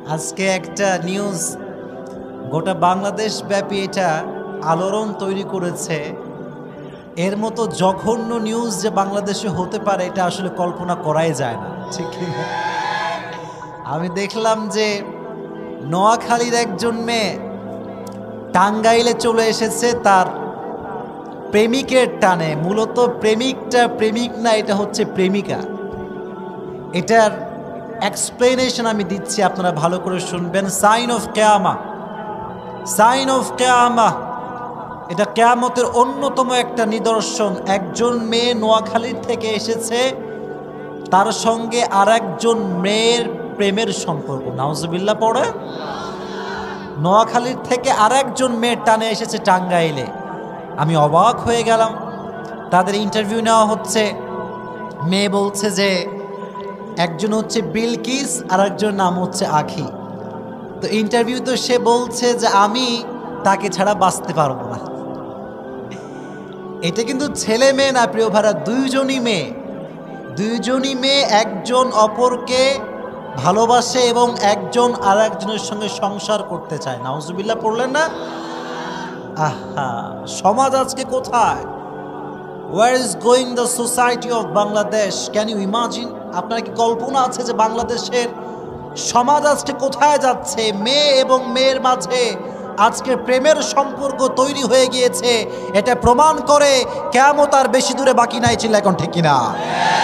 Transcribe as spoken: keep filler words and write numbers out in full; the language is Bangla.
আজকে একটা নিউজ গোটা বাংলাদেশ ব্যাপী এটা আলোড়ন তৈরি করেছে। এর মতো জঘন্য নিউজ যে বাংলাদেশে হতে পারে এটা আসলে কল্পনা করাই যায় না, ঠিক কিনা? আমি দেখলাম যে নোয়াখালীর একজন মেয়ে টাঙ্গাইলে চলে এসেছে তার প্রেমিকের টানে। মূলত প্রেমিকটা প্রেমিক না, এটা হচ্ছে প্রেমিকা। এটার এক্সপ্লেনেশন আমি দিচ্ছি, আপনারা ভালো করে শুনবেন। সাইন অফ কিয়ামা, সাইন অফ কিয়ামা, এটা কিয়ামতের অন্যতম একটা নিদর্শন। একজন মেয়ে নোয়াখালীর থেকে এসেছে, তার সঙ্গে আর একজন মেয়ের প্রেমের সম্পর্ক। নাউজুবিল্লাহ পড়ে। নোয়াখালীর থেকে আর একজন মেয়ের টানে এসেছে টাঙ্গাইলে। আমি অবাক হয়ে গেলাম। তাদের ইন্টারভিউ নেওয়া হচ্ছে। মেয়ে বলছে যে একজন হচ্ছে বিলকিস আর একজন নাম হচ্ছে আখি। তো ইন্টারভিউ তো সে বলছে যে আমি তাকে ছাড়া বাঁচতে পারবো না। এটা কিন্তু ছেলে মেয়ে না প্রিয় ভাইরা, দুইজনই মেয়ে। দুইজনই মেয়ে একজন অপরকে ভালোবাসে এবং একজন আর একজনের সঙ্গে সংসার করতে চায়। নাউজুবিল্লাহ পড়লেন না? আহা, সমাজ আজকে কোথায়? Where is going the society of Bangladesh? Can you imagine? আপনার কি কল্পনা আছে যে বাংলাদেশের সমাজ আজকে কোথায় যাচ্ছে? মেয়ে এবং মেয়ের মাঝে আজকে প্রেমের সম্পর্ক তৈরি হয়ে গিয়েছে। এটা প্রমাণ করে কিয়ামত আর বেশি দূরে বাকি নাই। চিল্লা এখন ঠিক কিনা?